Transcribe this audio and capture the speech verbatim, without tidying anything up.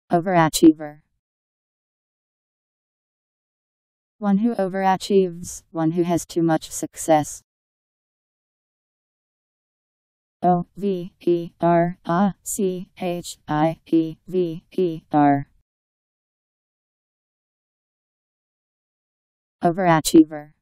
Overachiever. One who overachieves, one who has too much success. O V E R A C H I E V E R. Overachiever.